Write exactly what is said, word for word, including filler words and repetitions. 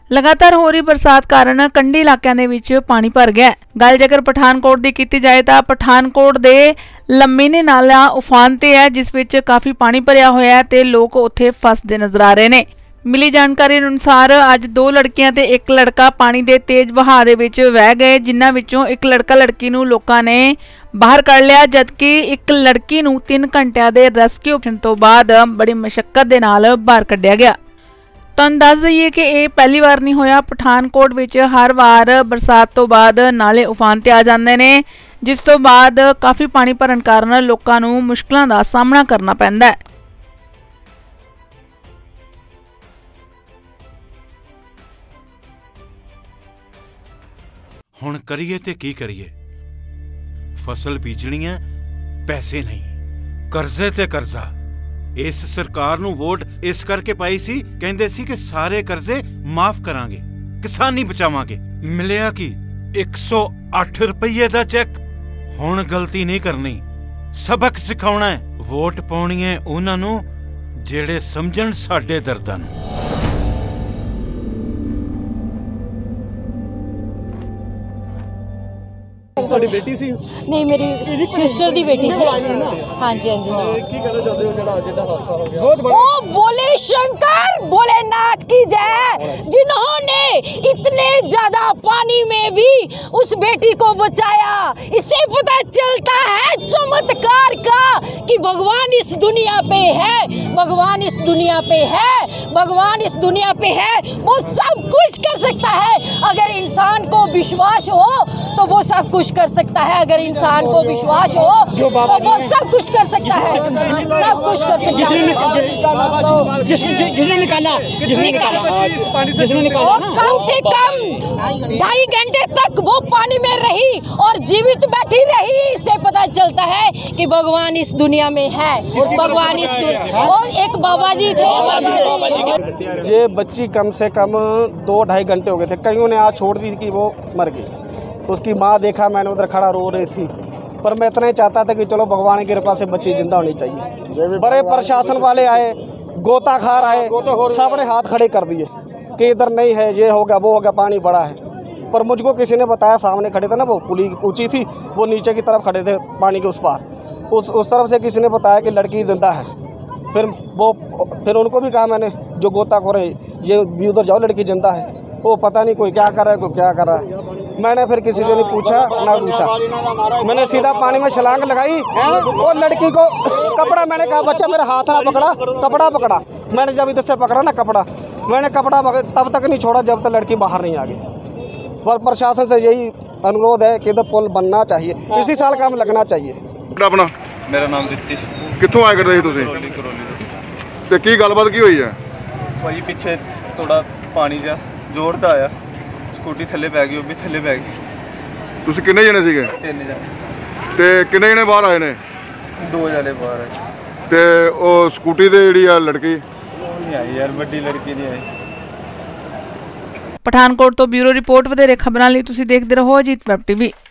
लगातार हो रही बरसात कारण कंढी इलाकों के विच पानी भर गया। गल जेकर पठानकोट की की जाए तो पठानकोट दे लम्मीने नाला उफान ते है, जिस विच काफ़ी पानी भरिया होया है ते लोग उत्थे फसदे नजर आ रहे हैं। मिली जानकारी अनुसार अज दो लड़कियां ते एक लड़का पानी दे तेज बहाव दे विच वह गए, जिन्हां विचों एक लड़का लड़की नूं लोकां ने बाहर कढ़ लिया, जबकि एक लड़की नूं तीन घंटिया के रेस्क्यू ऑपरेशन तो बाद बड़ी मशक्कत दे नाल बाहर कढ़िया गया। तुहानूं दस दईए कि यह पहली बार नहीं होया। पठानकोट विच हर बार बरसात तो बाद नाले उफान ते आ जांदे ने, जिस तो बाद काफ़ी पानी भरन कारण लोकां नूं मुश्किलां दा सामना करना पैंदा है। हुण करिए ते की करिए, फसल बीजनी है, पैसे नहीं, कर्जे ते कर्जा। इस सरकार नूं वोट इस करके पाई सी, कहंदे सी कि सारे कर्जे माफ करांगे, किसानी बचावांगे। मिलिया कि एक सौ अठ रुपये दा चेक। हुण गलती नहीं करनी, सबक सिखाउणा है। वोट पाउणी है उन्हां नूं जेड़े समझण साडे दर्दां नूं। ਤੁਹਾਡੀ ਬੇਟੀ ਸੀ? नहीं, मेरी सिस्टर दी बेटी है। हाँ जी, हाँ जी। की कहना चाहते हो जेड़ा जेड़ा हादसा हो गया? ओ बोले शंकर भोलेनाथ की जय, जिन्होंने इतने ज्यादा पानी में भी उस बेटी को बचाया। इससे पता चलता है चमत्कार का कि भगवान इस दुनिया पे है, भगवान इस दुनिया पे है, भगवान इस दुनिया पे है। वो सब कुछ कर सकता है अगर इंसान को विश्वास हो, तो वो सब कुछ कर सकता है। अगर इंसान को विश्वास हो तो वो सब कुछ कर सकता है, सब कुछ कर सकता है। जिसने निकाला जिसने निकाला जिसने निकाला ना, कम से कम ढाई घंटे तक वो पानी में रही और जीवित बैठी रही। इससे पता चलता है कि भगवान इस दुनिया में है, भगवान इस दुनिया। और एक बाबा जी थे, बाबा जी। ये बच्ची कम से कम दो ढाई घंटे हो गए थे, कईयों ने आज छोड़ दी कि वो मर गई। तो उसकी माँ देखा, मैंने उधर खड़ा रो रही थी, पर मैं इतना ही चाहता था कि चलो भगवान की कृपा से बच्ची जिंदा होनी चाहिए। बड़े प्रशासन वाले आए, गोताखार आए, सब ने हाथ खड़े कर दिए कि इधर नहीं है, ये हो गया, वो हो गया, पानी बड़ा है। पर मुझको किसी ने बताया, सामने खड़े थे ना, वो पुली ऊंची थी, वो नीचे की तरफ खड़े थे पानी के उस पार, उस उस तरफ से किसी ने बताया कि लड़की जिंदा है। फिर वो फिर उनको भी कहा मैंने, जो गोताखोर है, ये भी उधर जाओ, लड़की जिंदा है। वो पता नहीं कोई क्या कर रहा है, कोई क्या कर रहा है। मैंने फिर किसी से नहीं पूछा ना पूछा, मैंने सीधा पानी में छलांग लगाई और लड़की को कपड़ा, मैंने कहा बच्चा मेरा हाथ ना पकड़ा, कपड़ा पकड़ा। मैंने जब इधर से पकड़ा ना कपड़ा, मैंने कपड़ा तब तक नहीं छोड़ा जब तक लड़की बाहर नहीं आ गई। पर प्रशासन से यही अनुरोध है कि इधर पुल बनना चाहिए, इसी साल काम लगना चाहिए। अपना मेरा नाम रितिश। कित्थों आए करते तुसीं? करौली करौली ते की गलबात की हुई है? भाई पिछे थोड़ा पानी जा जोर दा आया, स्कूटी थले पै गई, वो भी थले पै गई। तुसीं किन्ने जने सीगे? तीन जने। ते किन्ने जने बाहर आए ने? दो जने बाहर आए। ते ओ स्कूटी ते जिहड़ी आ लड़की नहीं आई यार, बड़ी लड़की नहीं आई। पठानकोट तो ब्यूरो रिपोर्ट वधेरे खबरां लई तुसीं देखदे रहो अजीत वैब टीवी।